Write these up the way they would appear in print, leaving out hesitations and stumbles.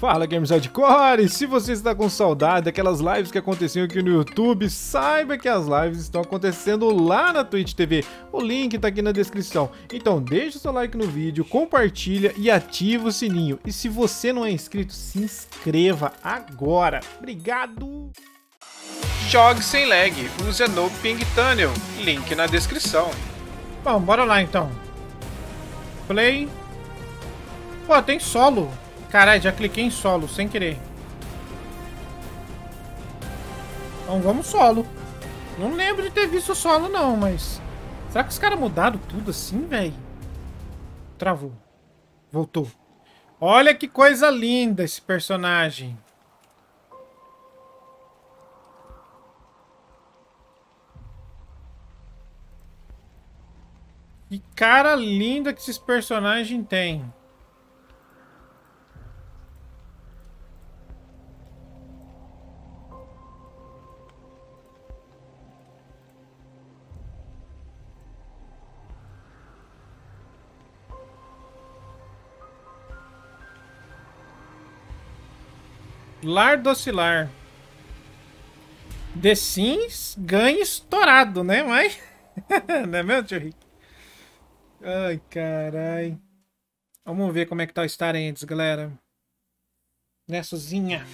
Fala, Games Hardcore! Se você está com saudade daquelas lives que aconteciam aqui no YouTube, saiba que as lives estão acontecendo lá na Twitch TV. O link tá aqui na descrição. Então deixa o seu like no vídeo, compartilha e ativa o sininho. E se você não é inscrito, se inscreva agora. Obrigado! Jogue sem lag, use a No Ping Tunnel, link na descrição. Bom, bora lá então. Play. Pô, tem solo. Caralho, já cliquei em solo, sem querer. Então vamos solo. Não lembro de ter visto solo não, mas... Será que os caras mudaram tudo assim, velho? Travou. Voltou. Olha que coisa linda esse personagem. Que cara linda que esses personagens têm. Lar Docilar. The Sims ganha estourado, né? Mas... não é mesmo, tio Rick? Ai, carai. Vamos ver como é que tá o Star Ends, galera. Nessazinha.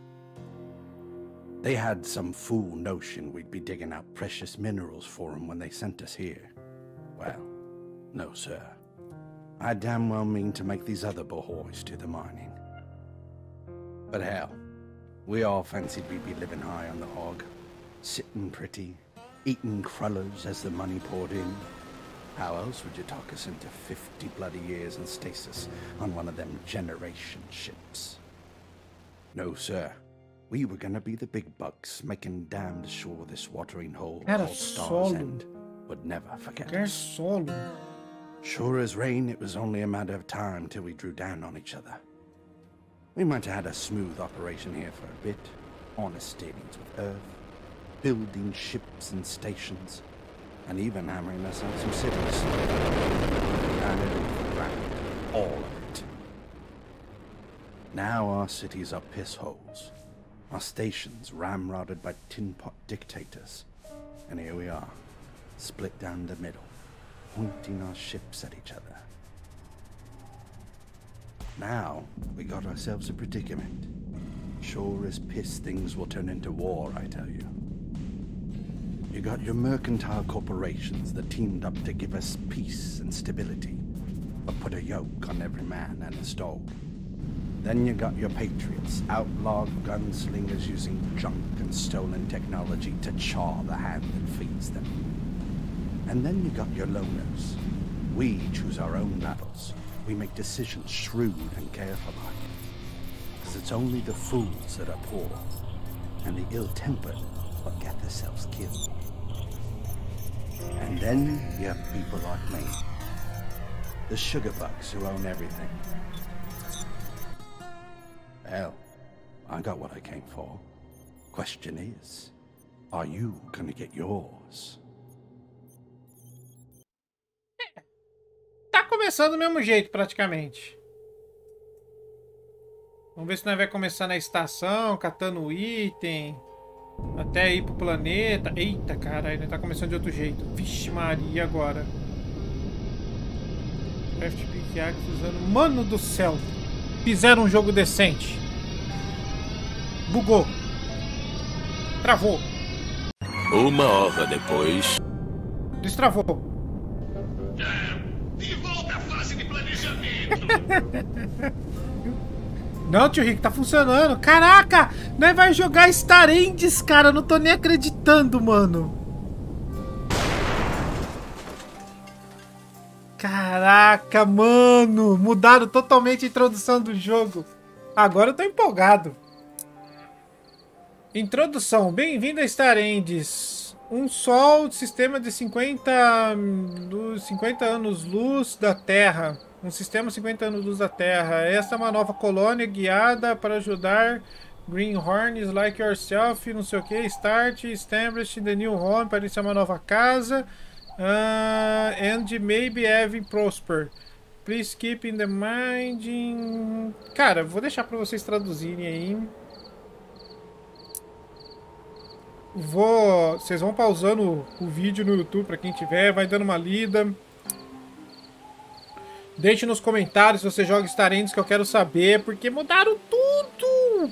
They had some fool notion we'd be digging out precious minerals for them when they sent us here. Well, no, sir. I damn well mean to make these other boys do the mining. But hell, we all fancied we'd be living high on the hog, sitting pretty, eating crullers as the money poured in. How else would you talk us into 50 bloody years in stasis on one of them generation ships? No, sir. We were gonna be the big bucks, making damned sure this watering hole called Star's End would never forget us. Solo. Sure as rain, it was only a matter of time till we drew down on each other. We might have had a smooth operation here for a bit, honest dealings with Earth, building ships and stations, and even hammering us on some cities. And it was grand, all of it. Now our cities are piss holes, our stations ramrodded by tin-pot dictators, and here we are, split down the middle, pointing our ships at each other. Now, we got ourselves a predicament. Sure as piss things will turn into war, I tell you. You got your mercantile corporations that teamed up to give us peace and stability, but put a yoke on every man and his dog. Then you got your patriots, outlawed gunslingers using junk and stolen technology to chaw the hand that feeds them. And then you got your loners. We choose our own battles. We make decisions shrewd and careful-like. Because it's only the fools that are poor, and the ill-tempered will get themselves killed. And then you have people like me. The sugar bugs who own everything. Well, I got what I came for. Question is, are you gonna get yours? Tá começando do mesmo jeito, praticamente. Vamos ver se nós vai começar na estação, catando item, até ir pro planeta. Eita, caralho, nós tá começando de outro jeito. Vixe Maria, agora. Craft pickaxe usando... Mano do céu! Fizeram um jogo decente. Bugou. Travou. Uma hora depois... Destravou. De volta à fase de planejamento. Não, tio Rick, tá funcionando. Caraca, nós vai jogar Star Ends, cara. Não tô nem acreditando, mano. Caraca, mano. Mudaram totalmente a introdução do jogo. Agora eu tô empolgado. Introdução. Bem-vindo a Star Ends. Um sol, sistema de 50 anos-luz da Terra. Um sistema 50 anos-luz da Terra. Esta é uma nova colônia guiada para ajudar Greenhorns like yourself, não sei o que. Start, establish the new home, para iniciar uma nova casa. And maybe even prosper. Please keep in the mind. Cara, vou deixar pra vocês traduzirem aí. Vocês vão pausando o vídeo no YouTube pra quem tiver, vai dando uma lida. Deixe nos comentários se você joga Star Endings, que eu quero saber, porque mudaram tudo.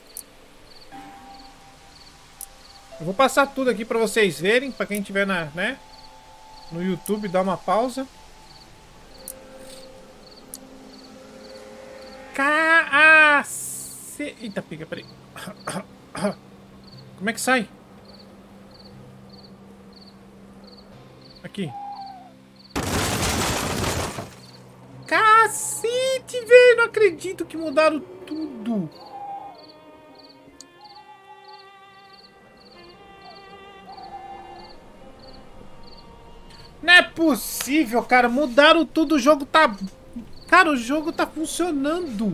Eu vou passar tudo aqui pra vocês verem, pra quem tiver no YouTube, dá uma pausa. Eita, pega, peraí. Como é que sai? Aqui. Cacete, velho! Não acredito que mudaram tudo. Não é possível, cara. Mudaram tudo. O jogo tá... Cara, o jogo tá funcionando.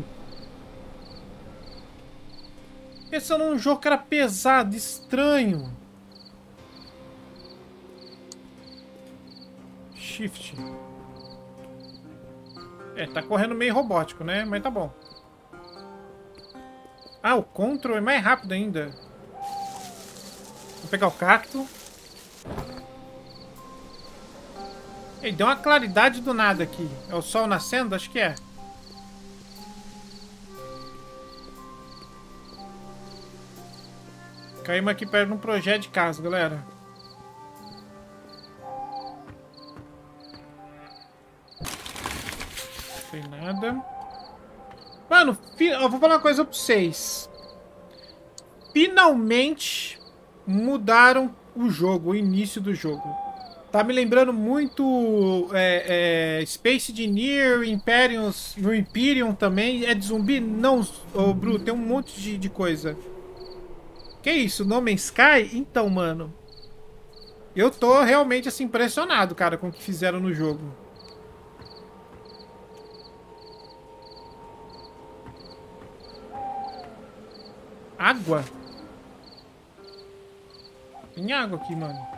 Pensando num jogo que era pesado, estranho. Shift. É, tá correndo meio robótico, né? Mas tá bom. Ah, o control é mais rápido ainda. Vou pegar o cacto. Ele deu uma claridade do nada aqui. É o sol nascendo? Acho que é. Caímos aqui perto de um projeto de casa, galera. Não tem nada. Mano, eu vou falar uma coisa pra vocês. Finalmente mudaram o jogo, o início do jogo. Tá me lembrando muito Space Engineer, no Imperium também. É de zumbi? Não, Bru, tem um monte de coisa. Que isso? No Man's Sky? Então, mano. Eu tô realmente assim impressionado, cara, com o que fizeram no jogo. Água? Tem água aqui, mano.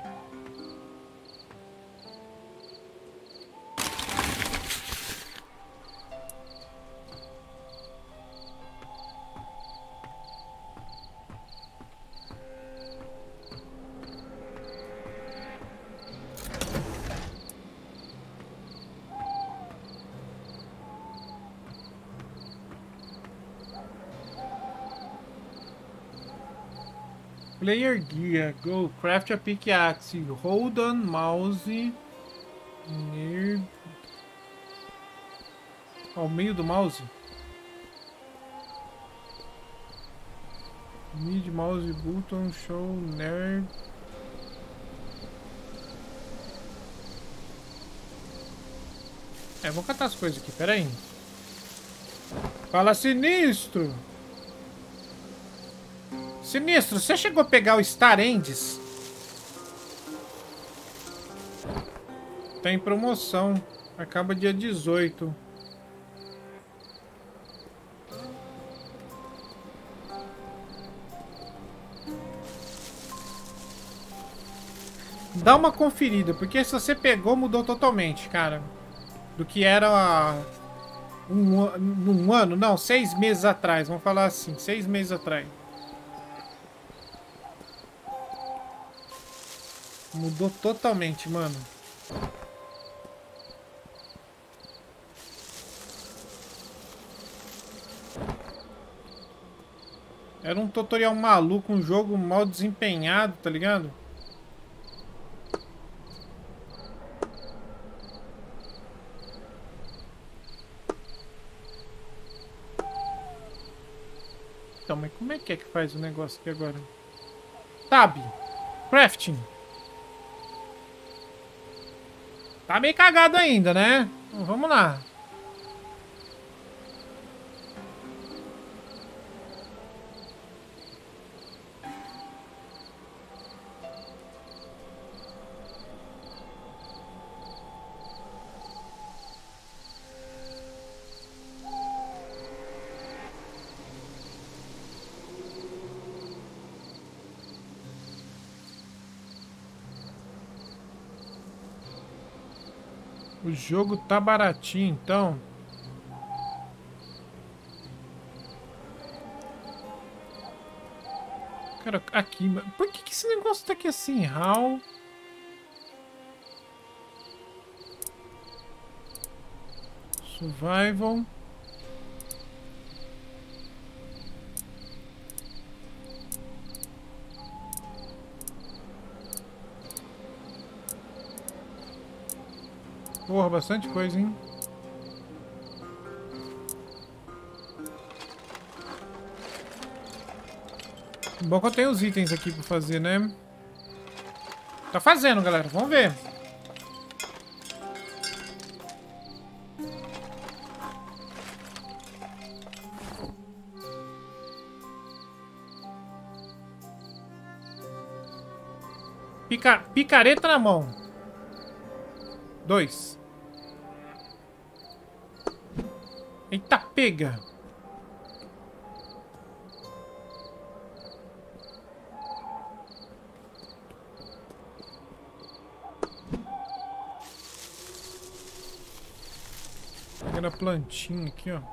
Player Gear. Go. Craft a pickaxe. Hold on mouse. Near. Ao meio do mouse. Mid mouse button show near. Vamos catar as coisas aqui, pera aí. Fala, Sinistro! Sinistro, você chegou a pegar o Star Endings? Tá em promoção. Acaba dia 18. Dá uma conferida, porque se você pegou, mudou totalmente, cara. Do que era um ano, não, 6 meses atrás. Vamos falar assim, 6 meses atrás. Mudou totalmente, mano. Era um tutorial maluco, um jogo mal desempenhado, tá ligado? Então, mas como é que faz o negócio aqui agora? Tab. Crafting. Tá meio cagado ainda, né? Então, vamos lá. O jogo tá baratinho, então. Cara, aqui... Por que esse negócio tá aqui assim? HAL... Survival... Porra, bastante coisa, hein? Bom que eu tenho os itens aqui pra fazer, né? Tá fazendo, galera. Vamos ver. Picareta na mão. 2. Eita, pega. Pegando a plantinha aqui, ó.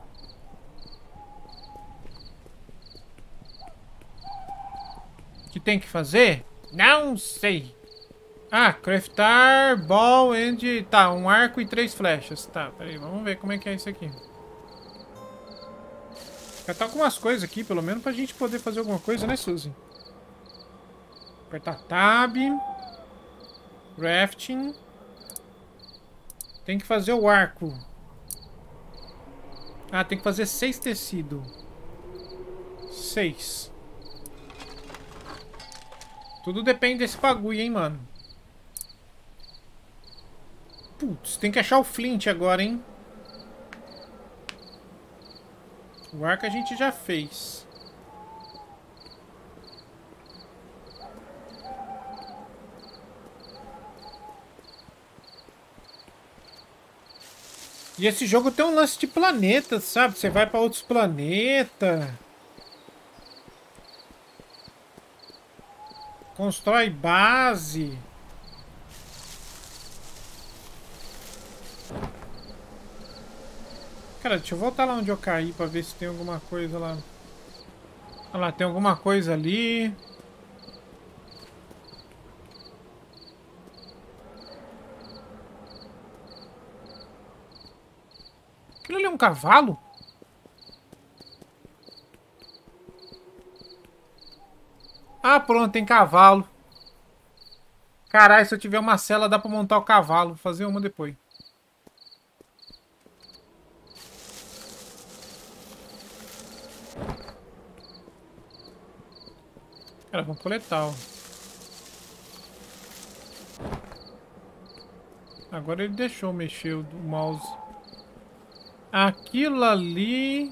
O que tem que fazer? Não sei. Ah, craftar, ball and... Tá, um arco e 3 flechas. Tá, peraí, vamos ver como é que é isso aqui. Já tá algumas coisas aqui, pelo menos, pra gente poder fazer alguma coisa, né, Suzy? Apertar Tab. Crafting. Tem que fazer o arco. Ah, tem que fazer 6 tecidos. 6. Tudo depende desse bagulho, hein, mano. Putz, tem que achar o flint agora, hein? O arco a gente já fez. E esse jogo tem um lance de planetas, sabe? Você vai pra outros planetas. Constrói base. Cara, deixa eu voltar lá onde eu caí pra ver se tem alguma coisa lá. Olha lá, tem alguma coisa ali. Aquilo ali é um cavalo? Ah, pronto, tem cavalo. Caralho, se eu tiver uma cela dá pra montar o cavalo. Vou fazer uma depois. Cara, vamos coletar, ó. Agora ele deixou mexer o mouse. Aquilo ali...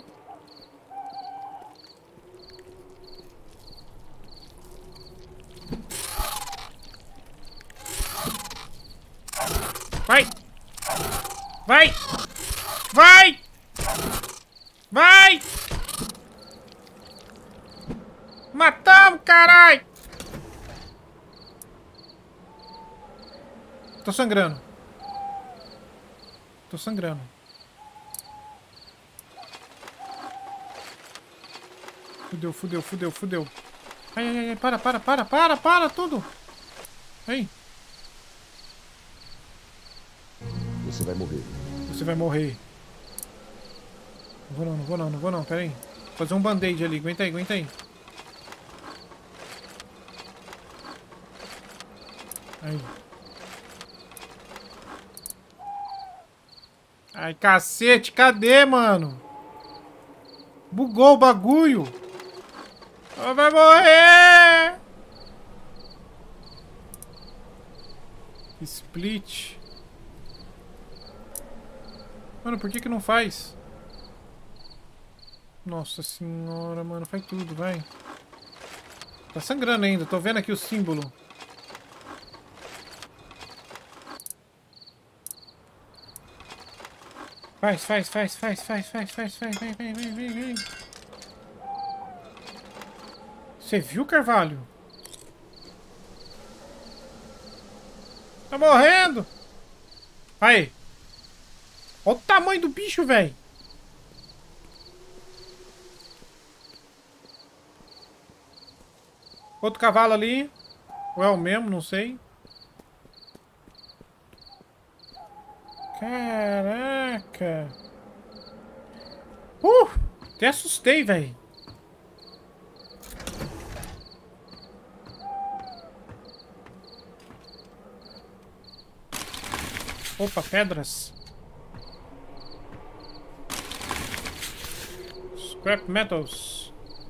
Vai! Vai! Vai! Vai! Matamos, caralho! Tô sangrando. Tô sangrando. Fudeu, fudeu, fudeu, fudeu. Ai, ai, ai, para tudo. Aí. Você vai morrer. Você vai morrer. Não vou não, não vou não, não vou não, pera aí. Vou fazer um band-aid ali, aguenta aí, aguenta aí. Aí. Ai, cacete, cadê, mano? Bugou o bagulho. Ela vai morrer! Split. Mano, por que que não faz? Nossa senhora, mano, faz tudo, vai. Tá sangrando ainda, tô vendo aqui o símbolo. Faz. Vem. Você viu, Carvalho? Tá morrendo! Aí. Olha o tamanho do bicho, velho. Outro cavalo ali. Ou é o mesmo, não sei. Caraca. Até assustei, velho. Opa, pedras. Scrap metals.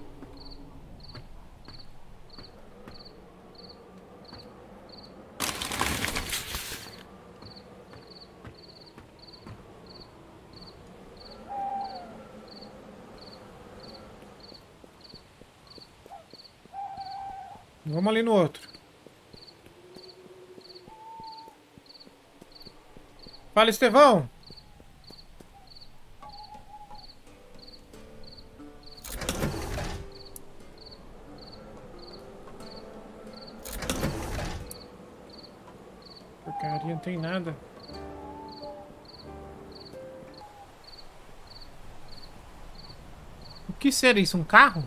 Vamos ali no outro. Fala, Estevão. Porcaria, não tem nada. O que seria isso? Um carro?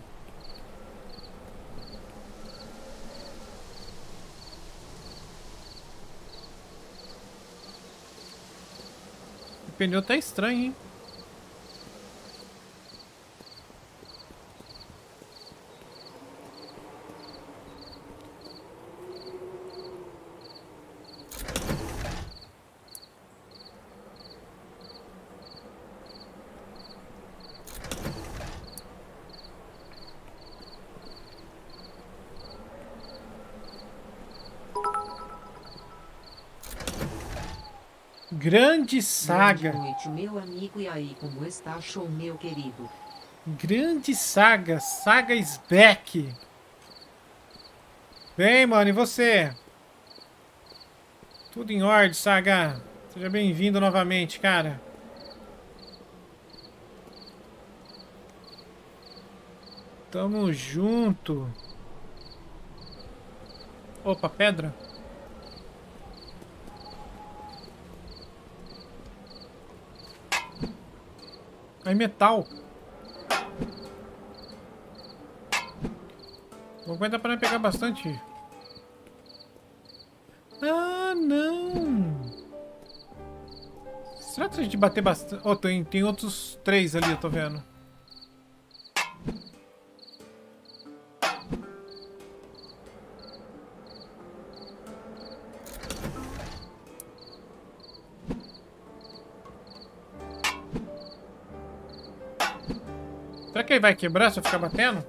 O pneu tá estranho, hein? Grande saga. Boa noite, meu amigo. E aí, como está, show, meu querido? Grande saga. Saga is back. Bem, mano, e você? Tudo em ordem, Saga. Seja bem-vindo novamente, cara. Tamo junto. Opa, pedra. Aí, metal. Vou aguentar para pegar bastante. Ah, não. Será que se a gente bater bastante... Oh, tem outros 3 ali, eu tô vendo. Será que ele vai quebrar se eu ficar batendo?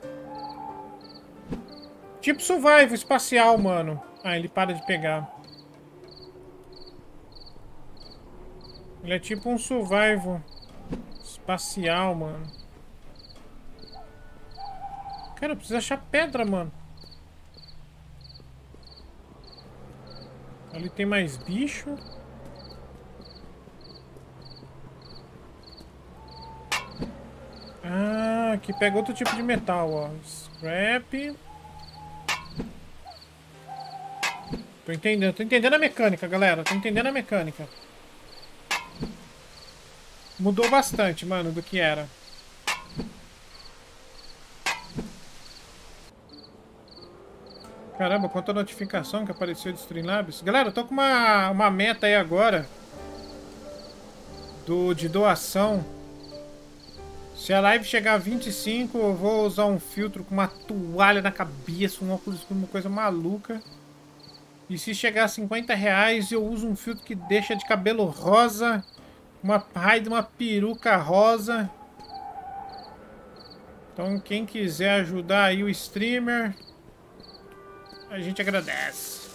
Tipo survival espacial, mano. Ah, ele para de pegar. Ele é tipo um survival espacial, mano. Cara, eu preciso achar pedra, mano. Ali tem mais bicho. Ah, aqui pega outro tipo de metal, ó. Scrap. Tô entendendo a mecânica, galera. Tô entendendo a mecânica. Mudou bastante, mano, do que era. Caramba, quanta notificação que apareceu de Streamlabs. Galera, eu tô com uma meta aí agora. De doação. Se a live chegar a 25, eu vou usar um filtro com uma toalha na cabeça, um óculos escuro, uma coisa maluca. E se chegar a 50 reais, eu uso um filtro que deixa de cabelo rosa, uma raio de uma peruca rosa. Então quem quiser ajudar aí o streamer, a gente agradece.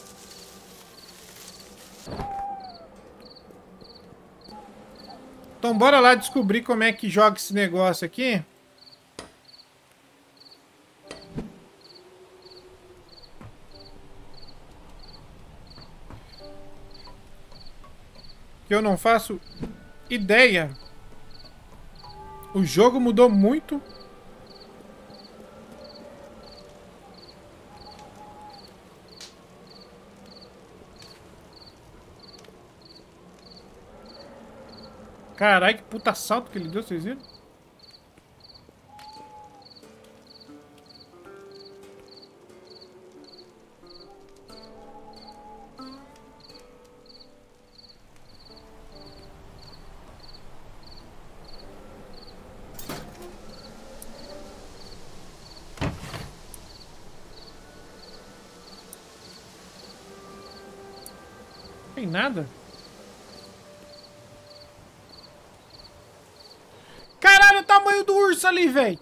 Então bora lá descobrir como é que joga esse negócio aqui. Que eu não faço ideia. O jogo mudou muito. Caralho, que puta salto que ele deu, vocês viram? Tem nada? Caralho, o tamanho do urso ali, velho!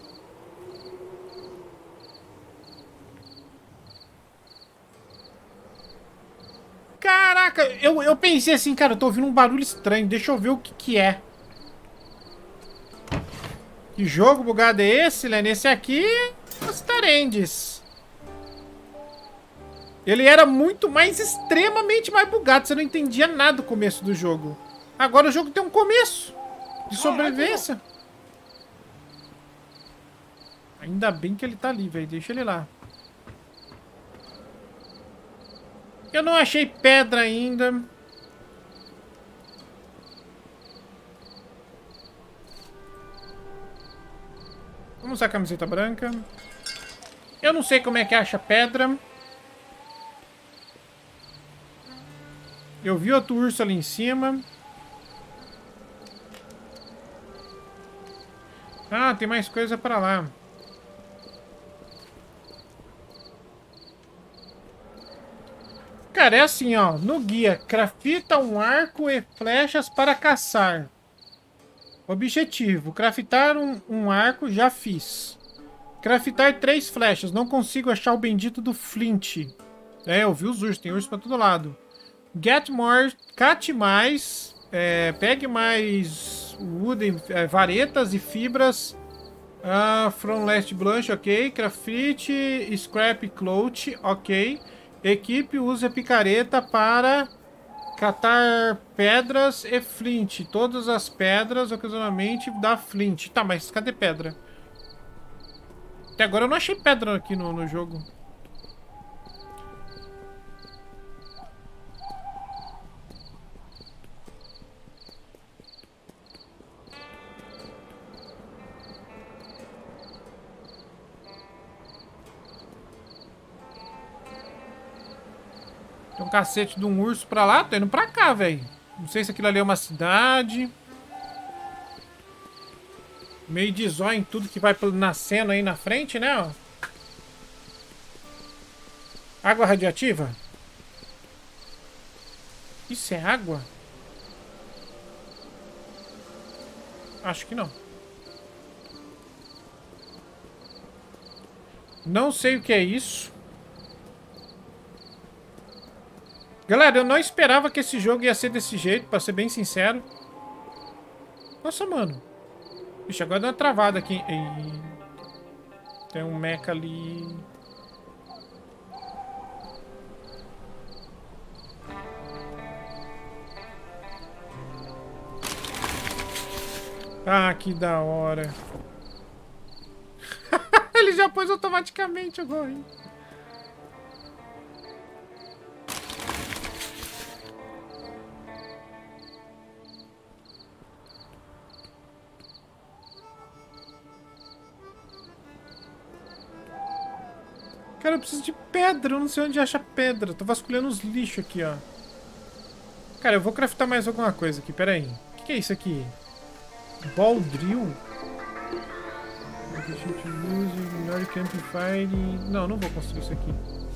Caraca, eu pensei assim, cara, eu tô ouvindo um barulho estranho. Deixa eu ver o que que é. Que jogo bugado é esse, Len? Esse aqui é os Tarendes. Ele era muito mais, extremamente mais bugado. Você não entendia nada do começo do jogo. Agora o jogo tem um começo de sobrevivência. Ainda bem que ele tá ali, velho. Deixa ele lá. Eu não achei pedra ainda. Vamos usar a camiseta branca. Eu não sei como é que acha pedra. Eu vi outro urso ali em cima. Ah, tem mais coisa pra lá. Cara, é assim, ó. No guia, crafta um arco e flechas para caçar. Objetivo, craftar um arco, já fiz. Craftar 3 flechas, não consigo achar o bendito do flint. É, eu vi os ursos, tem urso pra todo lado. Get more, cate mais, pegue mais wooden, varetas e fibras. From last blush, ok. Craft, scrap cloth, ok. Equipe usa picareta para catar pedras e flint. Todas as pedras ocasionalmente dá flint. Tá, mas cadê pedra? Até agora eu não achei pedra aqui no jogo. Tem um cacete de um urso pra lá. Tô indo pra cá, velho. Não sei se aquilo ali é uma cidade. Meio de zóio em tudo que vai nascendo aí na frente, né? Ó. Água radioativa? Isso é água? Acho que não. Não sei o que é isso. Galera, eu não esperava que esse jogo ia ser desse jeito, pra ser bem sincero. Nossa, mano. Ixi, agora deu uma travada aqui. Tem um mecha ali. Ah, que da hora. Ele já pôs automaticamente agora, hein? Cara, eu preciso de pedra. Eu não sei onde acha pedra. Tô vasculhando os lixos aqui, ó. Cara, eu vou craftar mais alguma coisa aqui. Pera aí. O que é isso aqui? Ball drill? Não, não vou construir isso aqui.